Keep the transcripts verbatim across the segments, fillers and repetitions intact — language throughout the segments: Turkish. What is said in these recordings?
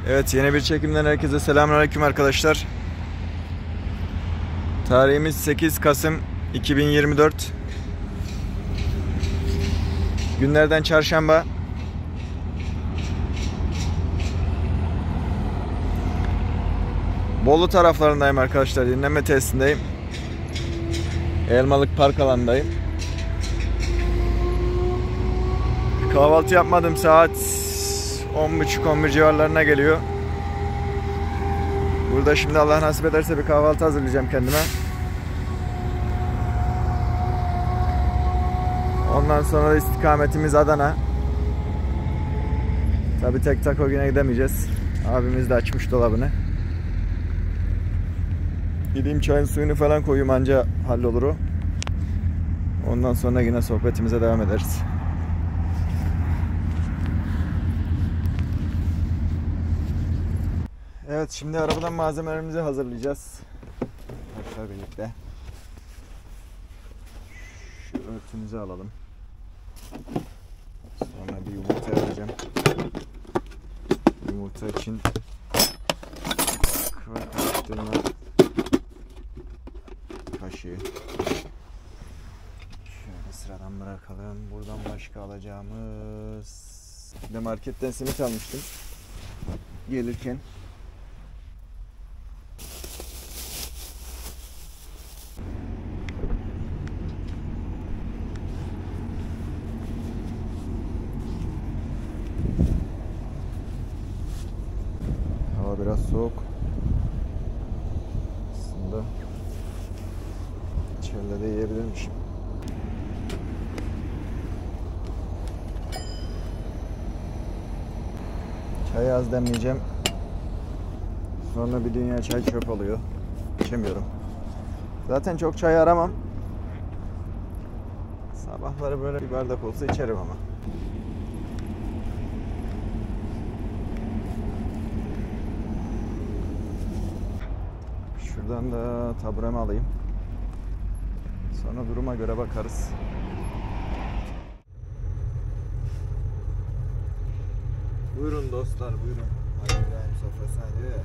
Evet, yeni bir çekimden herkese selamünaleyküm arkadaşlar. Tarihimiz sekiz Kasım iki bin yirmi dört. Günlerden çarşamba. Bolu taraflarındayım arkadaşlar. Dinlenme tesisindeyim. Elmalık Park alanındayım. Kahvaltı yapmadım, saat on buçuk on bir civarlarına geliyor. Burada şimdi Allah nasip ederse bir kahvaltı hazırlayacağım kendime. Ondan sonra da istikametimiz Adana. Tabi tek tak o güne gidemeyeceğiz. Abimiz de açmış dolabını. Gideyim çayın suyunu falan koyayım, anca hallolur o. Ondan sonra yine sohbetimize devam ederiz. Evet, şimdi arabadan malzemelerimizi hazırlayacağız. Arkadaşlar birlikte. Şu örtümüzü alalım. Sonra bir yumurta alacağım. Yumurta için karıştırma kaşığı. Şöyle sıradan bırakalım. Buradan başka alacağımız. Bir de marketten simit almıştım gelirken. Hava biraz soğuk. Aslında içeride de yiyebilirmişim. Çayı az demleyeceğim. Sonra bir dünya çay çöp oluyor. İçemiyorum. Zaten çok çay aramam. Sabahları böyle bir bardak olsa içerim ama. Şuradan da taburemi alayım. Sonra duruma göre bakarız. Buyurun dostlar, buyurun. Ali İbrahim sofrasına diyor ya.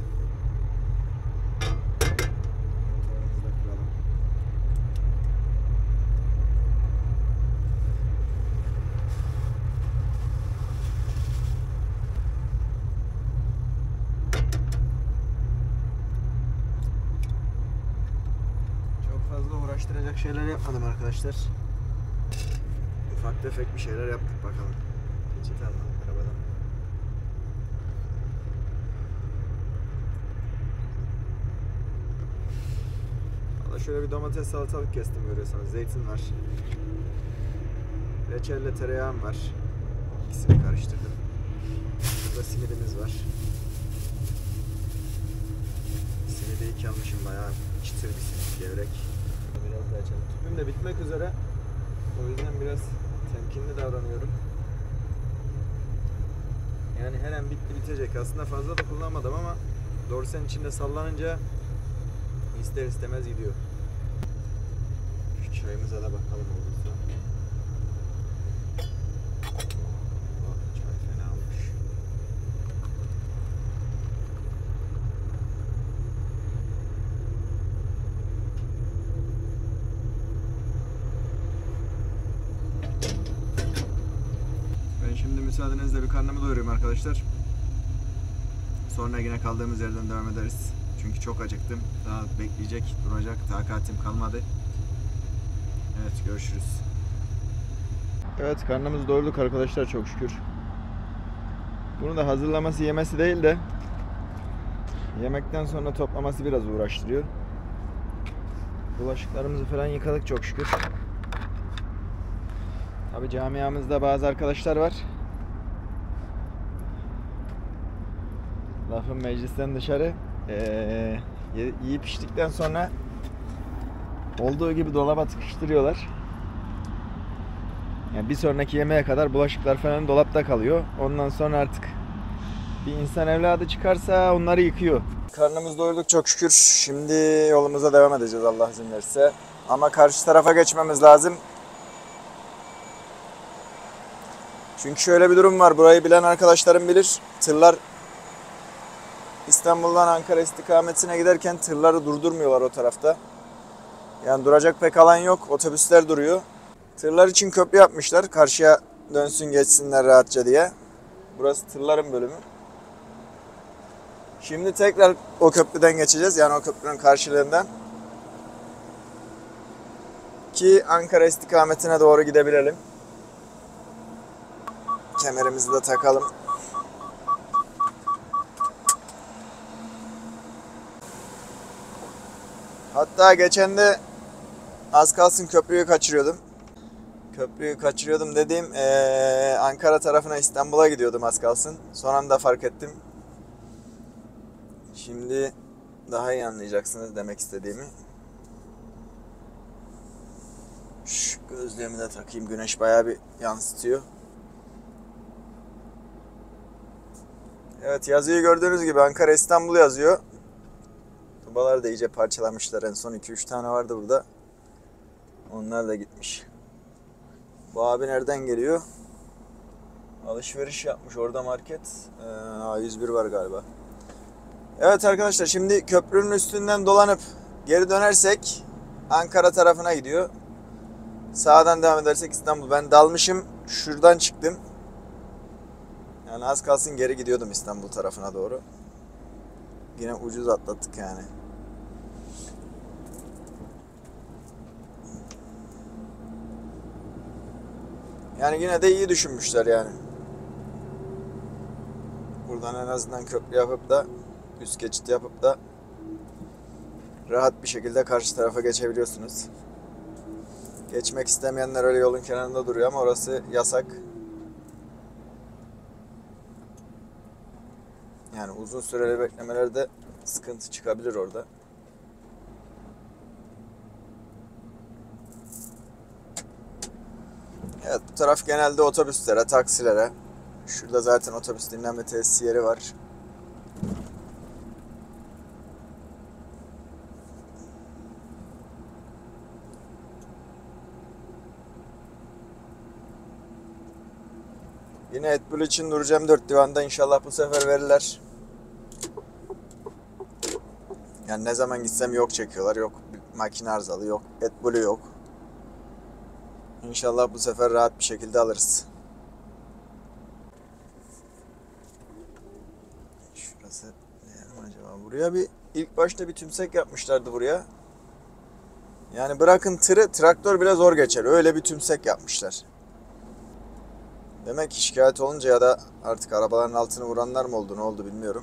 Çok fazla uğraştıracak şeyler yapmadım arkadaşlar. Ufak tefek bir şeyler yaptık bakalım. Peçete aldım arabadan. Valla şöyle bir domates salatalık kestim, görüyorsanız. Zeytin var. Reçelle tereyağım var. İkisini karıştırdım. Burada simidimiz var. Simidi iyi ki almışım, bayağı çıtır bir simit, gevrek. Biraz daha açalım. Tüpüm de bitmek üzere. O yüzden biraz temkinli davranıyorum. Yani her an bitti bitecek. Aslında fazla da kullanmadım ama dorsen içinde sallanınca ister istemez gidiyor. Şu çayımıza da bakalım olursa. Oh, çay fena olmuş. Ben şimdi müsaadenizle bir karnımı doyurayım arkadaşlar. Sonra yine kaldığımız yerden devam ederiz. Çünkü çok acıktım. Daha bekleyecek, duracak takatim kalmadı. Evet, görüşürüz. Evet, karnımızı doyurduk arkadaşlar çok şükür. Bunu da hazırlaması, yemesi değil de yemekten sonra toplaması biraz uğraştırıyor. Bulaşıklarımızı falan yıkadık çok şükür. Tabi camiamızda bazı arkadaşlar var. Lafın meclisten dışarı. Ee, yiyip içtikten sonra olduğu gibi dolaba tıkıştırıyorlar. Yani bir sonraki yemeğe kadar bulaşıklar falan dolapta kalıyor. Ondan sonra artık bir insan evladı çıkarsa onları yıkıyor. Karnımızı doyurduk çok şükür. Şimdi yolumuza devam edeceğiz Allah izin verirse. Ama karşı tarafa geçmemiz lazım. Çünkü şöyle bir durum var. Burayı bilen arkadaşlarım bilir. Tırlar İstanbul'dan Ankara istikametine giderken tırları durdurmuyorlar o tarafta. Yani duracak pek alan yok. Otobüsler duruyor. Tırlar için köprü yapmışlar. Karşıya dönsün geçsinler rahatça diye. Burası tırların bölümü. Şimdi tekrar o köprüden geçeceğiz. Yani o köprünün karşılığından. Ki Ankara istikametine doğru gidebilelim. Kemerimizi de takalım. Hatta geçen de az kalsın köprüyü kaçırıyordum. Köprüyü kaçırıyordum dediğim ee, Ankara tarafına İstanbul'a gidiyordum az kalsın. Son anda fark ettim. Şimdi daha iyi anlayacaksınız demek istediğimi. Şu gözlüğümü de takayım. Güneş bayağı bir yansıtıyor. Evet, yazıyı gördüğünüz gibi Ankara İstanbul yazıyor. Tubalar da iyice parçalamışlar. En son iki üç tane vardı burada. Onlar da gitmiş. Bu abi nereden geliyor? Alışveriş yapmış. Orada market. Ee, A yüz bir var galiba. Evet arkadaşlar, şimdi köprünün üstünden dolanıp geri dönersek Ankara tarafına gidiyor. Sağdan devam edersek İstanbul. Ben dalmışım. Şuradan çıktım. Yani az kalsın geri gidiyordum İstanbul tarafına doğru. Yine ucuz atlattık yani. Yani yine de iyi düşünmüşler yani. Buradan en azından köprü yapıp da üst geçit yapıp da rahat bir şekilde karşı tarafa geçebiliyorsunuz. Geçmek istemeyenler öyle yolun kenarında duruyor ama orası yasak. Yani uzun süreli beklemelerde sıkıntı çıkabilir orada. Evet, bu taraf genelde otobüslere, taksilere. Şurada zaten otobüs dinlenme tesisi yeri var. Yine Etbül için duracağım dört divanda. İnşallah bu sefer verirler. Yani ne zaman gitsem yok çekiyorlar. Yok makine arızalı, yok Etbül'ü yok. İnşallah bu sefer rahat bir şekilde alırız. Şurası ne yer mi acaba? Buraya bir ilk başta bir tümsek yapmışlardı buraya. Yani bırakın tırı, traktör bile zor geçer. Öyle bir tümsek yapmışlar. Demek ki şikayet olunca ya da artık arabaların altına vuranlar mı oldu, ne oldu bilmiyorum.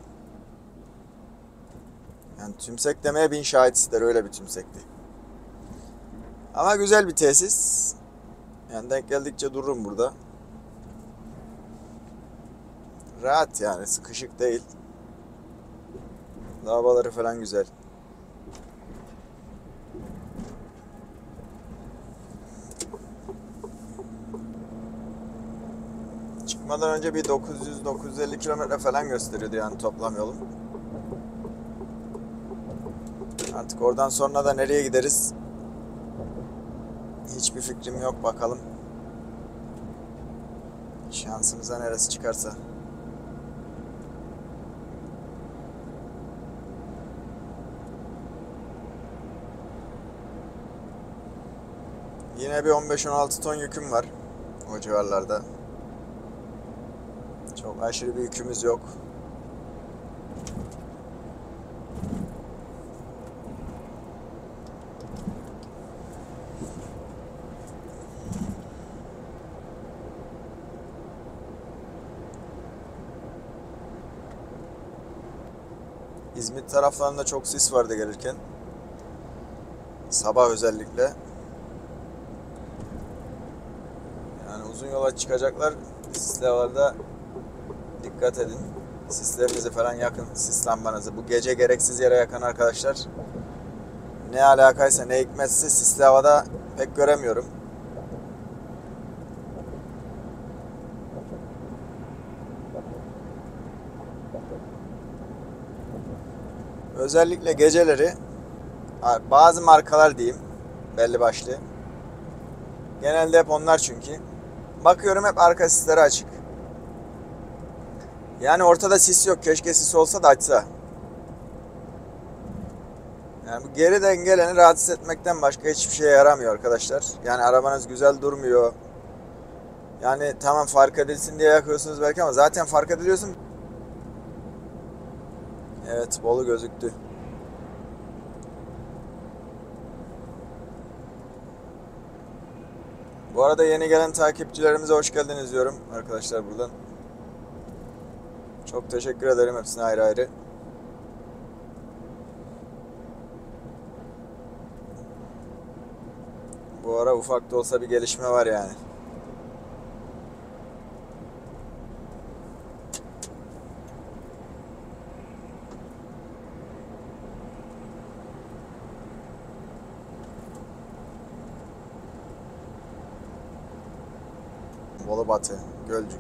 Yani tümsek demeye bin şahit ister, öyle bir tümsekti. Ama güzel bir tesis. Yani denk geldikçe dururum burada. Rahat yani, sıkışık değil. Lavaboları falan güzel. Çıkmadan önce bir dokuz yüz dokuz yüz elli kilometre falan gösteriyordu yani toplam yolum. Artık oradan sonra da nereye gideriz? Hiçbir fikrim yok, bakalım. Şansımıza neresi çıkarsa. Yine bir on beş on altı ton yüküm var o civarlarda. Çok aşırı bir yükümüz yok. İzmit taraflarında çok sis vardı gelirken. Sabah özellikle. Yani uzun yola çıkacaklar. Sislerde dikkat edin. Sislerinizi falan yakın. Sis lambanızı. Bu gece gereksiz yere yakan arkadaşlar. Ne alakaysa ne hikmetse sisli havada pek göremiyorum. Özellikle geceleri bazı markalar diyeyim, belli başlı. Genelde hep onlar çünkü. Bakıyorum hep arka sisleri açık. Yani ortada sis yok. Keşke sis olsa da açsa. Yani bu geriden geleni rahatsız etmekten başka hiçbir şeye yaramıyor arkadaşlar. Yani arabanız güzel durmuyor. Yani tamam fark edilsin diye yakıyorsunuz belki ama zaten fark ediliyorsun. Evet, Bolu gözüktü. Bu arada yeni gelen takipçilerimize hoş geldiniz diyorum arkadaşlar buradan. Çok teşekkür ederim hepsine ayrı ayrı. Bu ara ufak da olsa bir gelişme var yani. Bolu Batı, Gölcük.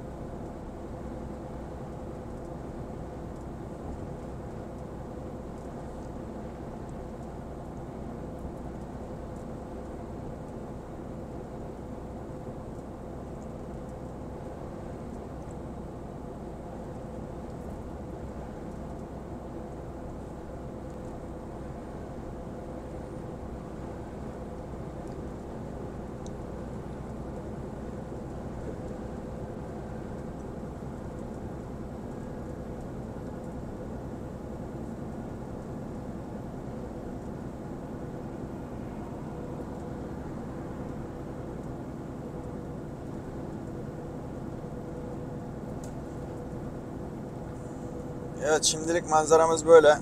Evet, şimdilik manzaramız böyle.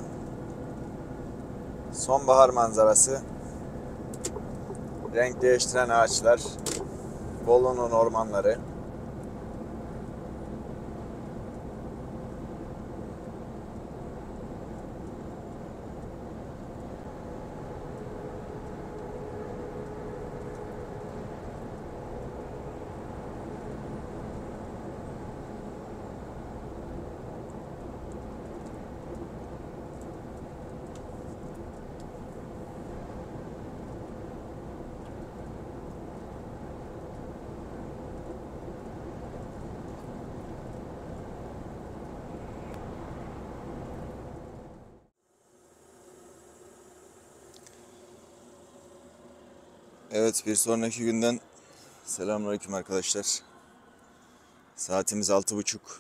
Sonbahar manzarası. Renk değiştiren ağaçlar. Bolu'nun ormanları. Evet, bir sonraki günden selamünaleyküm arkadaşlar. Saatimiz altı buçuk.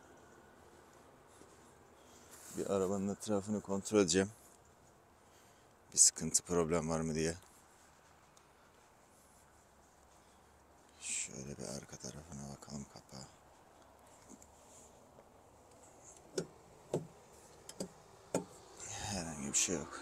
Bir arabanın etrafını kontrol edeceğim. Bir sıkıntı, problem var mı diye. Şöyle bir arka tarafına bakalım, kapağı. Herhangi bir şey yok.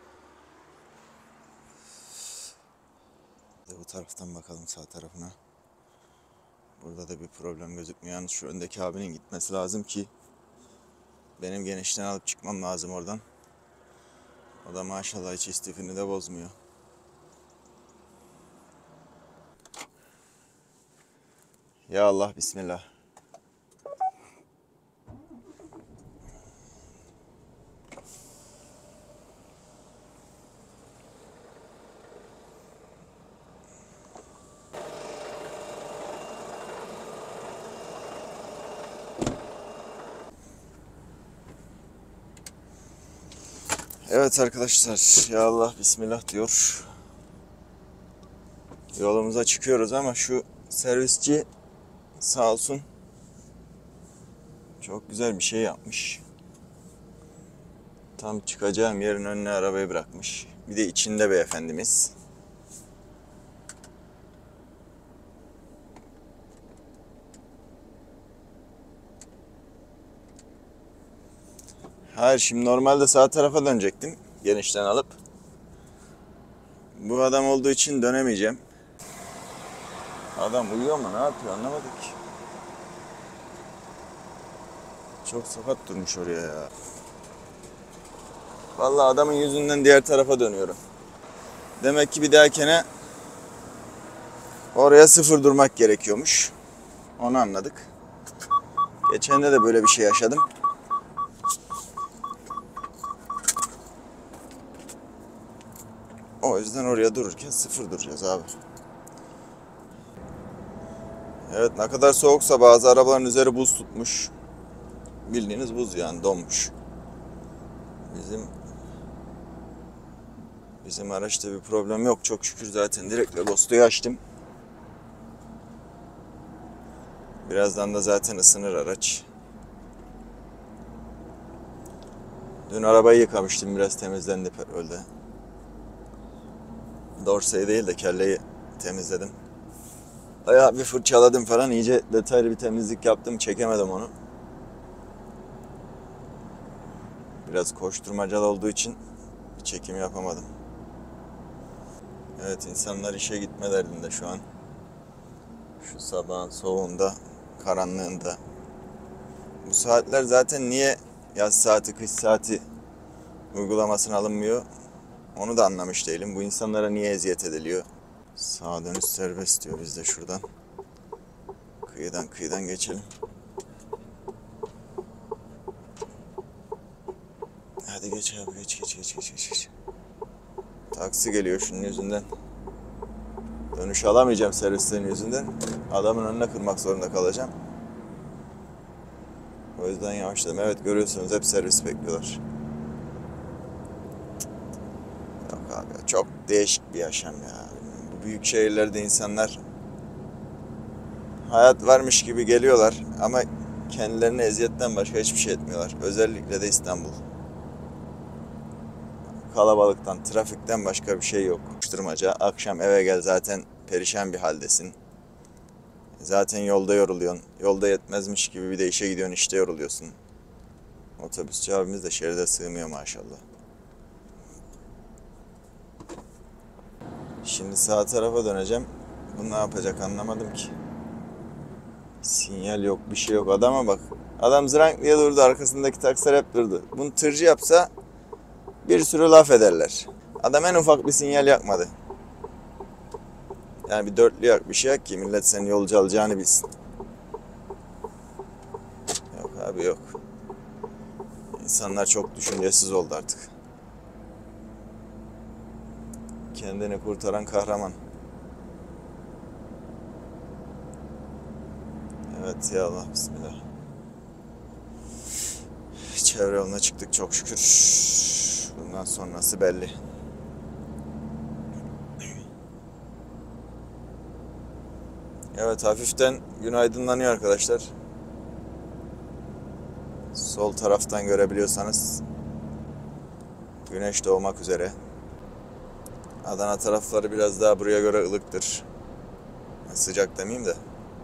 Bu taraftan bakalım, sağ tarafına. Burada da bir problem gözükmüyor. Yalnız şu öndeki abinin gitmesi lazım ki benim genişten alıp çıkmam lazım oradan. O da maşallah hiç istifini de bozmuyor. Ya Allah, bismillah. Evet arkadaşlar, ya Allah, bismillah diyor. Yolumuza çıkıyoruz ama şu servisçi sağ olsun çok güzel bir şey yapmış. Tam çıkacağım yerin önüne arabayı bırakmış. Bir de içinde beyefendimiz. Hayır, şimdi normalde sağ tarafa dönecektim. Genişten alıp. Bu adam olduğu için dönemeyeceğim. Adam uyuyor mu, ne yapıyor anlamadık ki. Çok sakat durmuş oraya ya. Vallahi adamın yüzünden diğer tarafa dönüyorum. Demek ki bir dahakine oraya sıfır durmak gerekiyormuş. Onu anladık. Geçende de böyle bir şey yaşadım. O yüzden oraya dururken sıfır duracağız abi. Evet, ne kadar soğuksa bazı arabaların üzeri buz tutmuş. Bildiğiniz buz yani, donmuş. Bizim Bizim araçta bir problem yok çok şükür, zaten direkt Webasto'yu açtım. Birazdan da zaten ısınır araç. Dün arabayı yıkamıştım, biraz temizlendi öyle. Dorseyi değil de kelleyi temizledim. Bayağı bir fırçaladım falan, iyice detaylı bir temizlik yaptım, çekemedim onu. Biraz koşturmacalı olduğu için bir çekim yapamadım. Evet, insanlar işe gitme derdinde şu an. Şu sabahın soğuğunda, karanlığında. Bu saatler zaten niye yaz saati, kış saati uygulamasına alınmıyor? Onu da anlamış değilim. Bu insanlara niye eziyet ediliyor? Sağa dönüş serbest diyor, biz de şuradan. Kıyıdan kıyıdan geçelim. Hadi geç abi, geç geç geç geç geç. Taksi geliyor şunun yüzünden. Dönüş alamayacağım servislerin yüzünden. Adamın önüne kırmak zorunda kalacağım. O yüzden yavaşladım. Evet, görüyorsunuz hep servis bekliyorlar. Yok abi, çok değişik bir yaşam ya. Bu büyük şehirlerde insanlar hayat varmış gibi geliyorlar ama kendilerine eziyetten başka hiçbir şey etmiyorlar. Özellikle de İstanbul. Kalabalıktan, trafikten başka bir şey yok. Koşturmaca, akşam eve gel zaten perişan bir haldesin. Zaten yolda yoruluyorsun. Yolda yetmezmiş gibi bir de işe gidiyorsun, işte yoruluyorsun. Otobüsçü abimiz de şeride sığmıyor maşallah. Şimdi sağ tarafa döneceğim. Bu ne yapacak anlamadım ki. Sinyal yok, bir şey yok. Adama bak. Adam zırank diye durdu. Arkasındaki taksiler hep durdu. Bunu tırcı yapsa bir sürü laf ederler. Adam en ufak bir sinyal yakmadı. Yani bir dörtlü yak, bir şey yak ki millet senin yolcu alacağını bilsin. Yok abi yok. İnsanlar çok düşüncesiz oldu artık. Kendini kurtaran kahraman. Evet ya Allah, bismillah. Çevre yoluna çıktık çok şükür. Bundan sonrası belli. Evet, hafiften gün aydınlanıyor arkadaşlar. Sol taraftan görebiliyorsanız güneş doğmak üzere. Adana tarafları biraz daha buraya göre ılıktır. Sıcak demeyeyim de.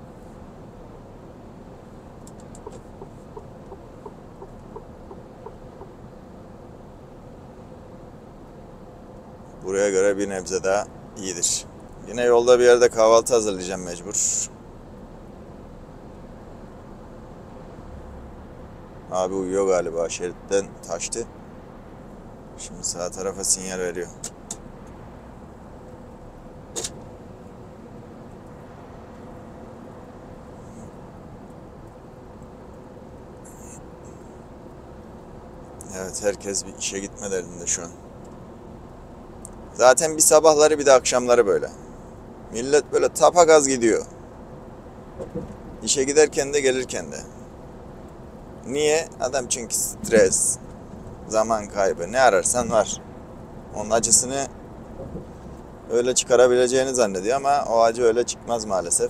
Buraya göre bir nebze daha iyidir. Yine yolda bir yerde kahvaltı hazırlayacağım mecbur. Abi uyuyor galiba, şeritten taştı. Şimdi sağ tarafa sinyal veriyor. Evet, herkes bir işe gitme derdinde şu an. Zaten bir sabahları bir de akşamları böyle. Millet böyle tapagaz gidiyor. İşe giderken de gelirken de. Niye? Adam çünkü stres, zaman kaybı, ne ararsan var. Onun acısını öyle çıkarabileceğini zannediyor ama o acı öyle çıkmaz maalesef.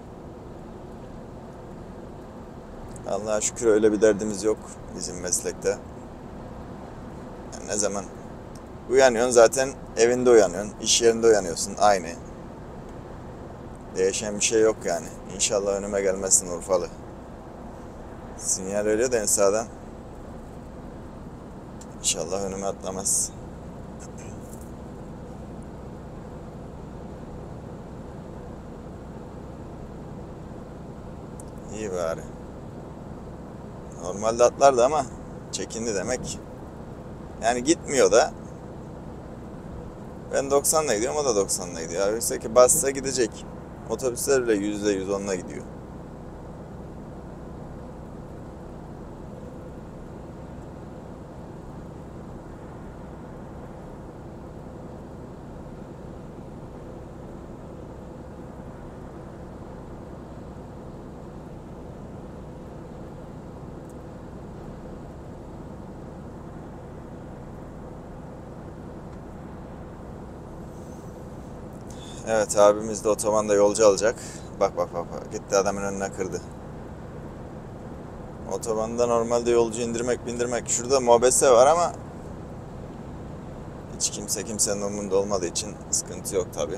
Allah'a şükür öyle bir derdimiz yok bizim meslekte. Yani ne zaman uyanıyorsun zaten evinde uyanıyorsun, iş yerinde uyanıyorsun, aynı. Değişen bir şey yok yani. İnşallah önüme gelmezsin Urfalı. Sinyal veriyor da en sağdan. İnşallah önüme atlamaz. İyi bari. Normalde atlardı ama çekindi demek. Yani gitmiyor da. Ben doksanla gidiyorum, o da doksanla gidiyor. Oysa ki bassa gidecek. Otobüsler bile yüzde yüz onla gidiyor. Evet, abimiz de otobanda yolcu alacak. Bak bak bak bak. Gitti adamın önüne kırdı. Otobanda normalde yolcu indirmek bindirmek. Şurada mobese var ama hiç kimse kimsenin umurunda olmadığı için sıkıntı yok tabi.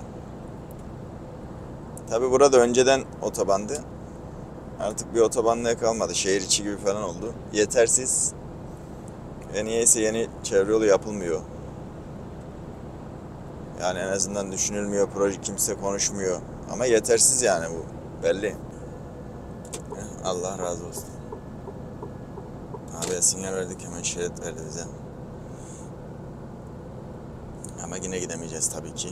Tabi burada önceden otobandı. Artık bir otobanlığa kalmadı. Şehir içi gibi falan oldu. Yetersiz. Ve niyeyse yeni çevre yolu yapılmıyor. Yani en azından düşünülmüyor. Proje kimse konuşmuyor. Ama yetersiz yani bu. Belli. Allah razı olsun. Abi sinyal verdik, hemen şerit verdi bize. Ama yine gidemeyeceğiz tabii ki.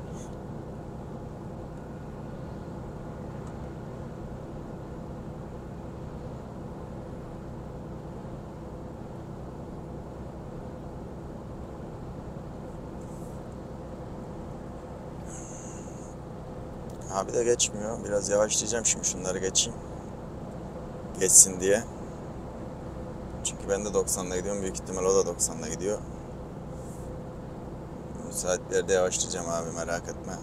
Abi de geçmiyor. Biraz yavaşlayacağım şimdi, şunları geçeyim. Geçsin diye. Çünkü ben de doksanla gidiyorum. Büyük ihtimal o da doksanla gidiyor. Müsait bir yerde yavaşlayacağım abi, merak etme.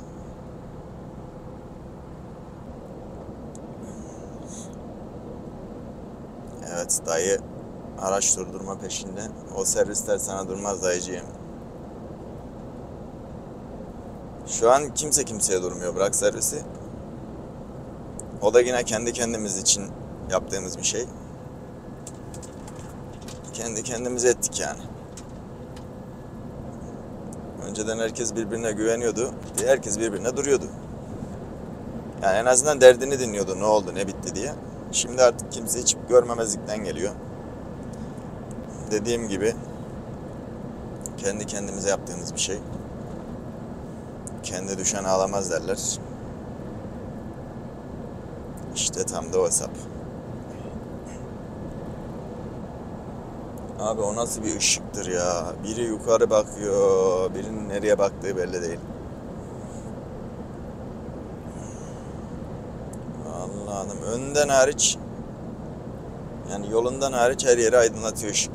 Evet dayı araç durdurma peşinde. O servisler sana durmaz dayıcığım. Şu an kimse kimseye durmuyor, bırak servisi. O da yine kendi kendimiz için yaptığımız bir şey. Kendi kendimize ettik yani. Önceden herkes birbirine güveniyordu. Herkes birbirine duruyordu. Yani en azından derdini dinliyordu. Ne oldu, ne bitti diye. Şimdi artık kimse hiç görmemezlikten geliyor. Dediğim gibi kendi kendimize yaptığımız bir şey. Kendi düşen ağlamaz derler. İşte tam da o hesap. Abi o nasıl bir ışıktır ya. Biri yukarı bakıyor, birinin nereye baktığı belli değil. Allah'ım, önden hariç, yani yolundan hariç her yeri aydınlatıyor ışık.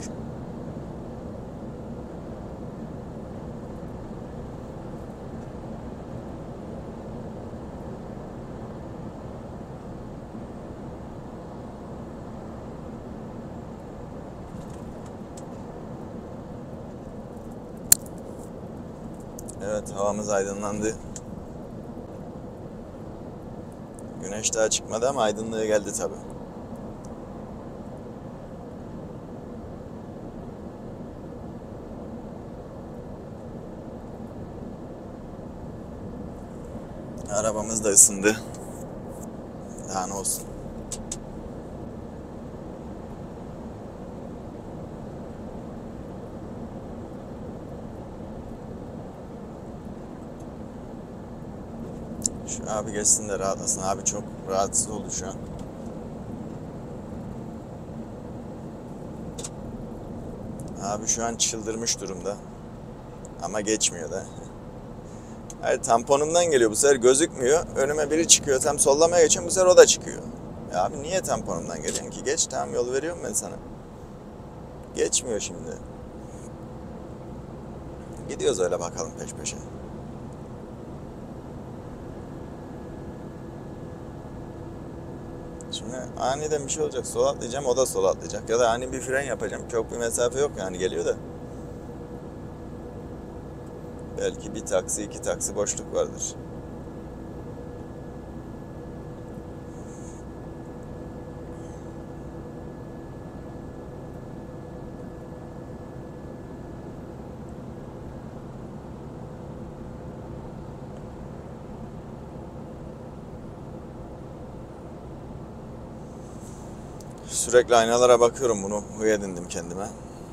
Evet, havamız aydınlandı. Güneş daha çıkmadı ama aydınlığı geldi tabi. Arabamız da ısındı. Daha ne olsun. Şu abi geçsin de rahatlasın. Abi çok rahatsız oldu şu an. Abi şu an çıldırmış durumda. Ama geçmiyor da. Hayır, tamponumdan geliyor, bu sefer gözükmüyor. Önüme biri çıkıyor, tam sollamaya geçiyorum, bu sefer o da çıkıyor. Ya abi niye tamponumdan geliyorsun ki? Geç, tamam, yol veriyorum ben sana. Geçmiyor şimdi. Gidiyoruz öyle bakalım peş peşe. Şimdi aniden bir şey olacak, sola atlayacağım, o da sola atlayacak. Ya da ani bir fren yapacağım. Çok bir mesafe yok yani, geliyor da. Belki bir taksi, iki taksi boşluk vardır. Sürekli aynalara bakıyorum, bunu huy edindim kendime.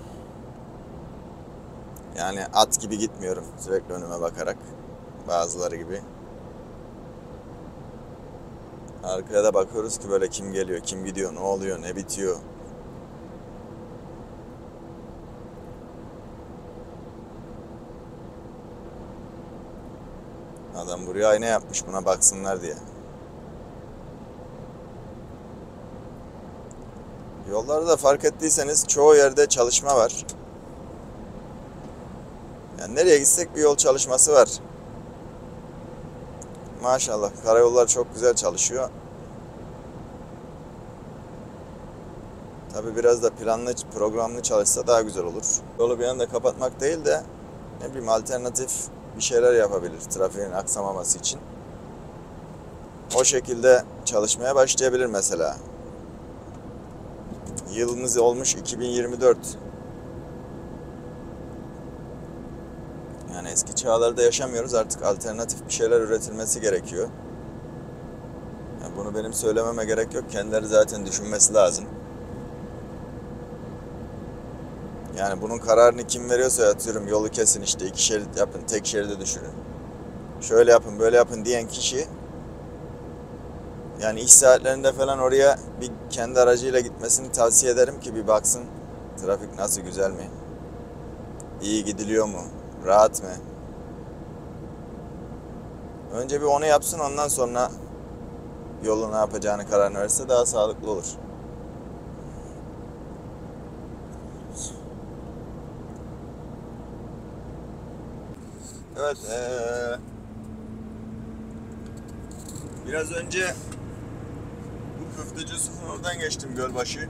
Yani at gibi gitmiyorum sürekli önüme bakarak. Bazıları gibi. Arkaya da bakıyoruz ki böyle kim geliyor, kim gidiyor, ne oluyor, ne bitiyor. Adam buraya ayna yapmış, buna baksınlar diye. Yollarda fark ettiyseniz çoğu yerde çalışma var. Yani nereye gitsek bir yol çalışması var. Maşallah karayollar çok güzel çalışıyor. Tabi biraz da planlı, programlı çalışsa daha güzel olur. Yolu bir anda kapatmak değil de ne bileyim alternatif bir şeyler yapabilir trafiğin aksamaması için. O şekilde çalışmaya başlayabilir mesela. Yılımız olmuş iki bin yirmi dört. Yani eski çağlarda yaşamıyoruz, artık alternatif bir şeyler üretilmesi gerekiyor. Yani bunu benim söylememe gerek yok, kendileri zaten düşünmesi lazım. Yani bunun kararını kim veriyorsa, atıyorum yolu kesin işte iki şerit yapın, tek şeride düşürün, şöyle yapın böyle yapın diyen kişi, yani iş saatlerinde falan oraya bir kendi aracıyla gitmesini tavsiye ederim ki bir baksın trafik nasıl, güzel mi, iyi gidiliyor mu, rahat mı. Önce bir onu yapsın, ondan sonra yolu ne yapacağını kararını verirse daha sağlıklı olur. Evet, ee, biraz önce bu Köfteci Yusuf'un oradan geçtim, Gölbaşı.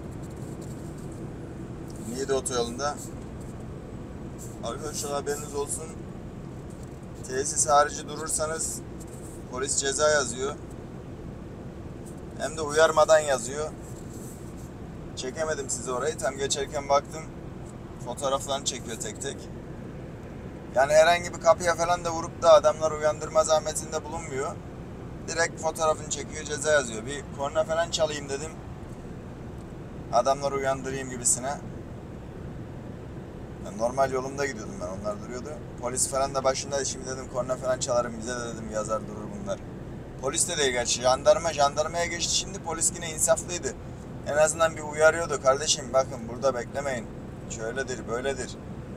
Niğde otoyolunda. Arkadaşlar haberiniz olsun. Tesis harici durursanız polis ceza yazıyor. Hem de uyarmadan yazıyor. Çekemedim size orayı. Tam geçerken baktım. Fotoğraflarını çekiyor tek tek. Yani herhangi bir kapıya falan da vurup da adamları uyandırma zahmetinde bulunmuyor. Direkt fotoğrafını çekiyor, ceza yazıyor. Bir korna falan çalayım dedim. Adamları uyandırayım gibisine. Yani normal yolumda gidiyordum ben, onlar duruyordu. Polis falan da başındaydı, şimdi dedim korna falan çalarım bize de dedim, yazar durur bunlar. Polis de değil gerçi, jandarma, jandarmaya geçti şimdi, polis yine insaflıydı. En azından bir uyarıyordu, kardeşim bakın burada beklemeyin, şöyledir böyledir.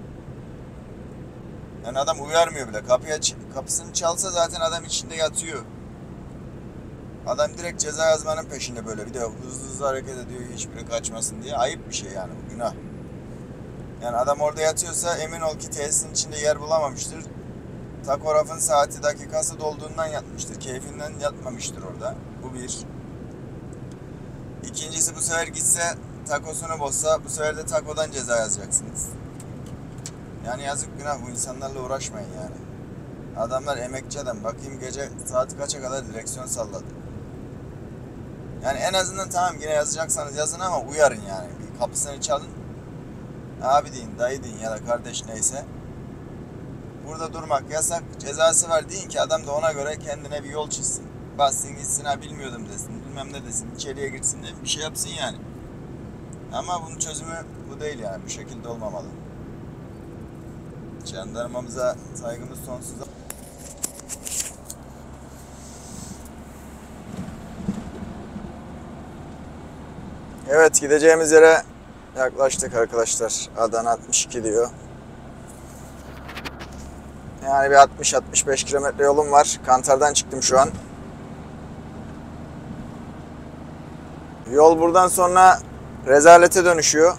Yani adam uyarmıyor bile, kapıya, kapısını çalsa zaten adam içinde yatıyor. Adam direkt ceza yazmanın peşinde böyle, bir de hızlı hızlı hareket ediyor hiçbiri kaçmasın diye. Ayıp bir şey yani, bu günah. Yani adam orada yatıyorsa emin ol ki tesisin içinde yer bulamamıştır. Takografın saati dakikası dolduğundan yatmıştır. Keyfinden yatmamıştır orada. Bu bir. İkincisi, bu sefer gitse takosunu bozsa bu sefer de takodan ceza yazacaksınız. Yani yazık günah, bu insanlarla uğraşmayın yani. Adamlar emekçi adam. Bakayım gece saat kaça kadar direksiyon salladı. Yani en azından tamam, yine yazacaksanız yazın ama uyarın yani. Bir kapısını çalın. Abi deyin, dayı deyin ya da kardeş neyse. Burada durmak yasak, cezası var deyin ki adam da ona göre kendine bir yol çizsin. Bassın gitsin, ha bilmiyordum desin, bilmem ne desin, içeriye girsin de bir şey yapsın yani. Ama bunun çözümü bu değil yani, bu şekilde olmamalı. Jandarmamıza saygımız sonsuz. Evet, gideceğimiz yere yaklaştık arkadaşlar. Adana altmış iki diyor. Yani bir altmış altmış beş kilometre yolum var. Kantar'dan çıktım şu an. Yol buradan sonra rezalete dönüşüyor.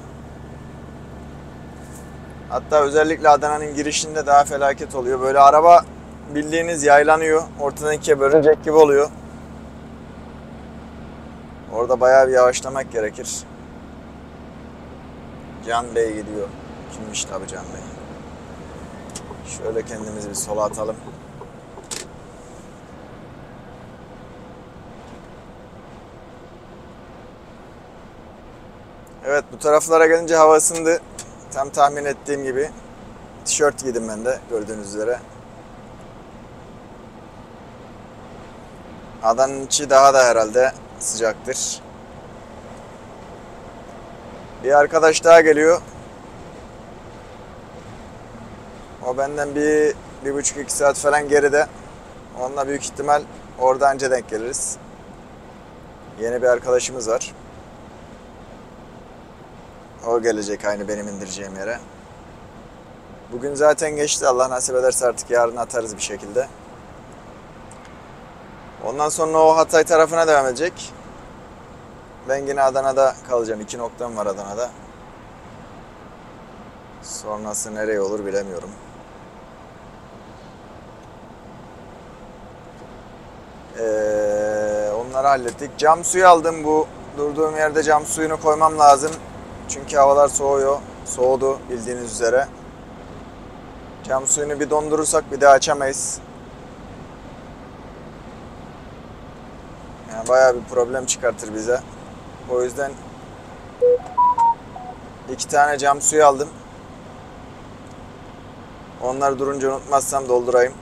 Hatta özellikle Adana'nın girişinde daha felaket oluyor. Böyle araba bildiğiniz yaylanıyor. Ortadan ikiye bölünecek gibi oluyor. Orada bayağı bir yavaşlamak gerekir. Can Bey gidiyor. Kimmiş tabi Can Bey. Şöyle kendimizi bir sola atalım. Evet, bu taraflara gelince hava ısındı. Tam tahmin ettiğim gibi. Tişört giydim ben de gördüğünüz üzere. Adanın içi daha da herhalde sıcaktır. Bir arkadaş daha geliyor. O benden bir, bir buçuk iki saat falan geride. Onunla büyük ihtimal orada önce denk geliriz. Yeni bir arkadaşımız var. O gelecek aynı benim indireceğim yere. Bugün zaten geçti. Allah nasip ederse artık yarın atarız bir şekilde. Ondan sonra o Hatay tarafına devam edecek. Ben yine Adana'da kalacağım. İki noktam var Adana'da. Sonrası nereye olur bilemiyorum. Ee, onları hallettik. Cam suyu aldım. Bu durduğum yerde cam suyunu koymam lazım. Çünkü havalar soğuyor. Soğudu bildiğiniz üzere. Cam suyunu bir dondurursak bir daha açamayız. Yani bayağı bir problem çıkartır bize. O yüzden iki tane cam suyu aldım. Onları durunca unutmazsam doldurayım.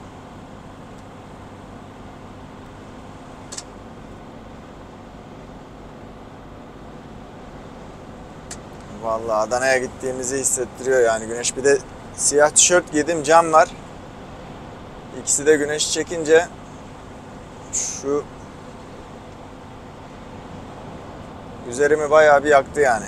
Vallahi Adana'ya gittiğimizi hissettiriyor yani güneş. Bir de siyah tişört giydim, cam var. İkisi de güneş çekince şu üzerimi bayağı bir yaktı yani.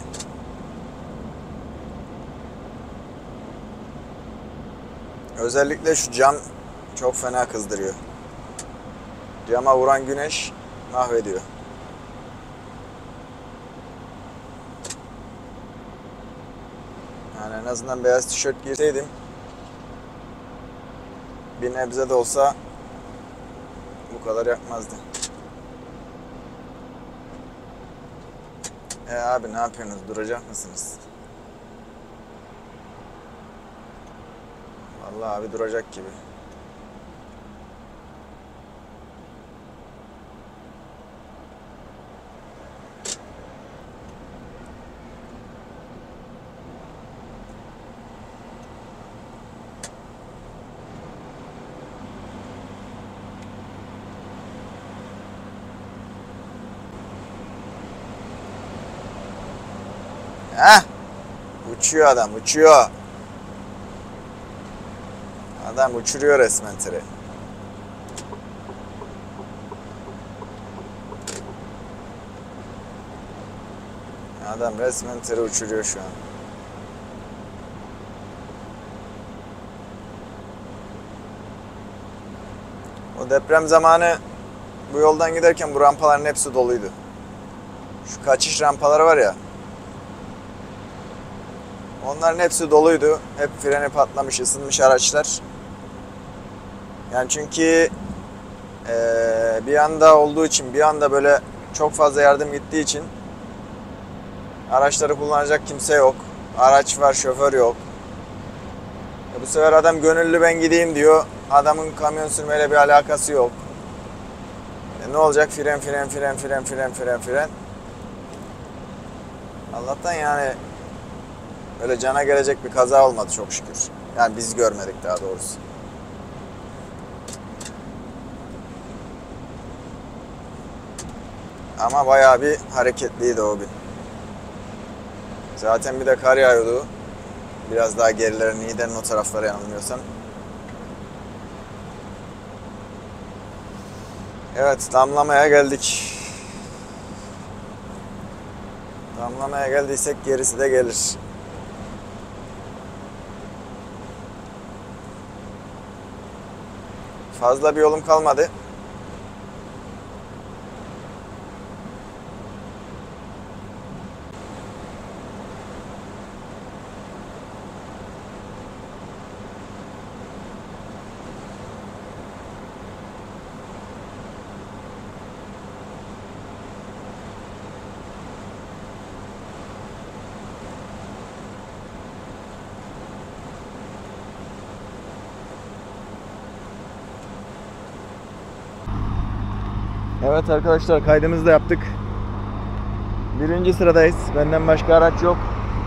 Özellikle şu cam çok fena kızdırıyor. Cama vuran güneş mahvediyor. Yani en azından beyaz tişört giyseydim bir nebze de olsa bu kadar yakmazdı. E abi ne yapıyorsunuz? Duracak mısınız? Vallahi abi duracak gibi. Heh. Uçuyor adam, uçuyor. Adam uçuruyor resmen tırı. Adam resmen tırı uçuruyor şu an. O deprem zamanı bu yoldan giderken bu rampaların hepsi doluydu. Şu kaçış rampaları var ya. Onların hepsi doluydu. Hep freni patlamış, ısınmış araçlar. Yani çünkü ee, bir anda olduğu için, bir anda böyle çok fazla yardım gittiği için araçları kullanacak kimse yok. Araç var, şoför yok. E bu sefer adam gönüllü ben gideyim diyor. Adamın kamyon sürmeyle bir alakası yok. E ne olacak? Fren, fren, fren, fren, fren, fren, fren. Allah'tan yani öyle cana gelecek bir kaza olmadı çok şükür. Yani biz görmedik daha doğrusu. Ama bayağı bir hareketliydi o gün. Zaten bir de kar yağıyordu. Biraz daha gerilerin, Niğde'nin o taraflara yanılmıyorsam. Evet, damlamaya geldik. Damlamaya geldiysek gerisi de gelir. Fazla bir yolum kalmadı. Evet arkadaşlar, kaydımızı da yaptık. Birinci sıradayız. Benden başka araç yok.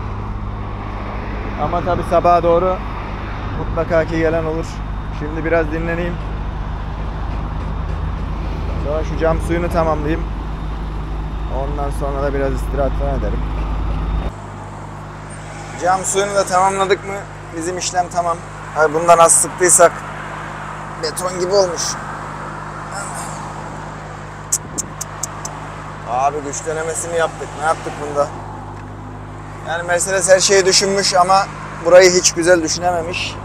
Ama tabi sabaha doğru mutlaka ki gelen olur. Şimdi biraz dinleneyim. Sonra şu cam suyunu tamamlayayım. Ondan sonra da biraz istirahat falan ederim. Cam suyunu da tamamladık mı bizim işlem tamam. Abi bundan az sıktıysak beton gibi olmuş. Abi güç denemesini yaptık. Ne yaptık bunda? Yani Mercedes her şeyi düşünmüş ama burayı hiç güzel düşünememiş.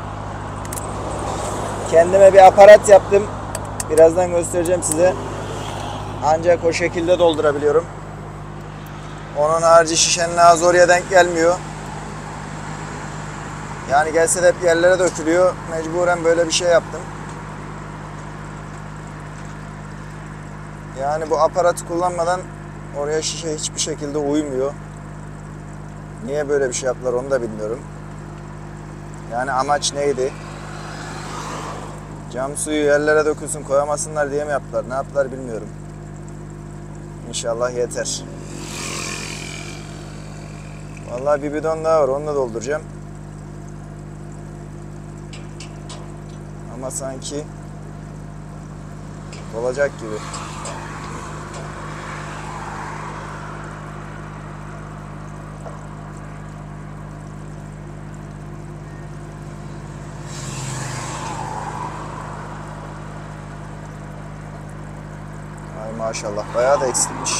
Kendime bir aparat yaptım. Birazdan göstereceğim size. Ancak o şekilde doldurabiliyorum. Onun harici şişenin ağzı oraya denk gelmiyor. Yani gelse de hep yerlere dökülüyor. Mecburen böyle bir şey yaptım. Yani bu aparatı kullanmadan oraya şişe hiçbir şekilde uymuyor. Niye böyle bir şey yaptılar onu da bilmiyorum. Yani amaç neydi? Cam suyu yerlere dökülsün koyamasınlar diye mi yaptılar? Ne yaptılar bilmiyorum. İnşallah yeter. Vallahi bir bidon daha var, onu da dolduracağım. Ama sanki dolacak gibi. Ay maşallah, bayağı da eksilmiş.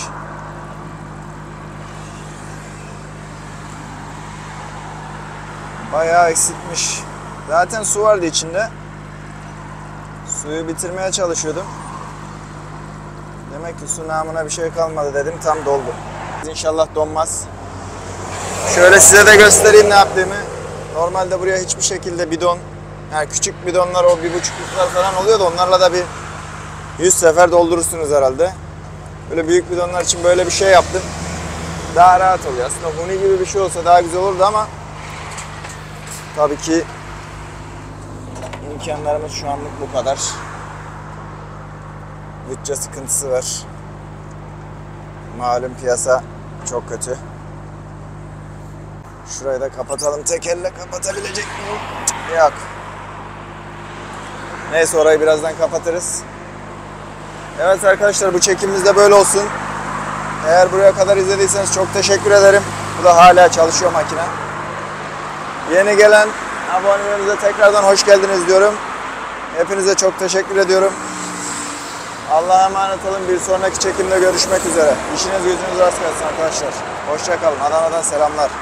Bayağı eksiltmiş. Zaten su vardı içinde. Suyu bitirmeye çalışıyordum. Demek ki su namına bir şey kalmadı dedim, tam doldu. İnşallah donmaz. Şöyle size de göstereyim ne yaptığımı. Normalde buraya hiçbir şekilde bidon, yani küçük bidonlar o bir buçukluklar falan oluyor da onlarla da bir yüz sefer doldurursunuz herhalde. Böyle büyük bidonlar için böyle bir şey yaptım. Daha rahat oluyor. Aslında huni gibi bir şey olsa daha güzel olurdu ama tabii ki imkanlarımız şu anlık bu kadar. Bütçe sıkıntısı var. Malum piyasa çok kötü. Şurayı da kapatalım. Tek elle kapatabilecek miyim? Yok. Neyse, orayı birazdan kapatırız. Evet arkadaşlar, bu çekimimiz de böyle olsun. Eğer buraya kadar izlediyseniz çok teşekkür ederim. Bu da hala çalışıyor makine. Yeni gelen abonelerimize tekrardan hoş geldiniz diyorum. Hepinize çok teşekkür ediyorum. Allah'a emanet olun. Bir sonraki çekimde görüşmek üzere. İşiniz gücünüz rast gelsin arkadaşlar. Hoşça kalın. Adana'dan selamlar.